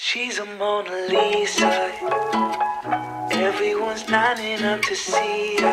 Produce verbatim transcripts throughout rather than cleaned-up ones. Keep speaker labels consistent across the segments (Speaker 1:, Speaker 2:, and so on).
Speaker 1: She's a Mona Lisa. Everyone's lining up to see her.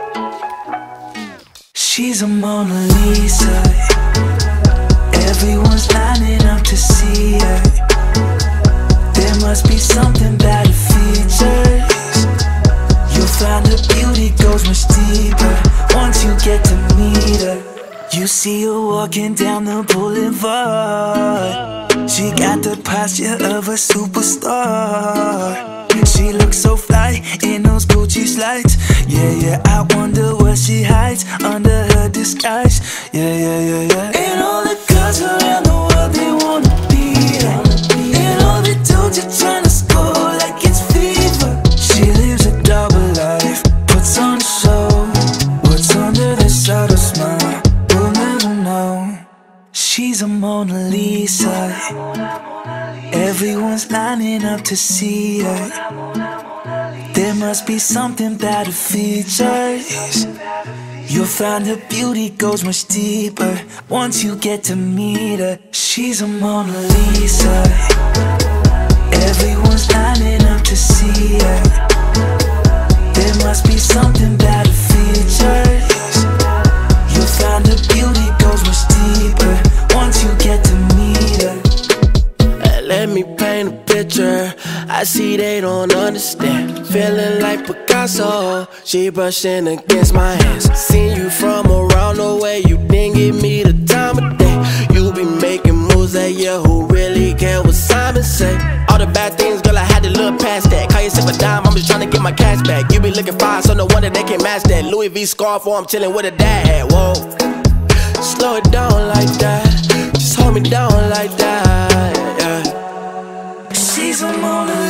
Speaker 1: She's a Mona Lisa. Everyone's lining up to see her. There must be something about her features. You'll find her beauty goes much deeper once you get to meet her. You see her walking down the boulevard. She got the posture of a superstar. She looks so fly in those Gucci slides. Yeah, yeah, I wonder what she hides under her disguise. Yeah, yeah, yeah, yeah. And all the girls around the world, they wanna be her. And all the dudes are trying to score like it's fever. She lives a double life, puts on a show. What's under this subtle smile, we'll never know. She's a Mona Lisa. Everyone's lining up to see her. There must be something about her features. You'll find her beauty goes much deeper once you get to meet her. She's a Mona Lisa. Everyone's lining up to see her. There must be something about her features. You'll find her beauty goes much deeper once you get to meet her.
Speaker 2: Let me paint a picture, I see they don't understand. Feeling like Picasso, she brushing against my hands. Seen you from around the way, you didn't give me the time of day. You be making moves that year, who really care what Simon say? All the bad things, girl, I had to look past that. Call yourself a dime, I'm just trying to get my cash back. You be looking fine, so no wonder they can't match that. Louis V scarf, or I'm chilling with a dad hat, whoa. Slow it down like that, just hold me down like that, yeah.
Speaker 1: She's a Mona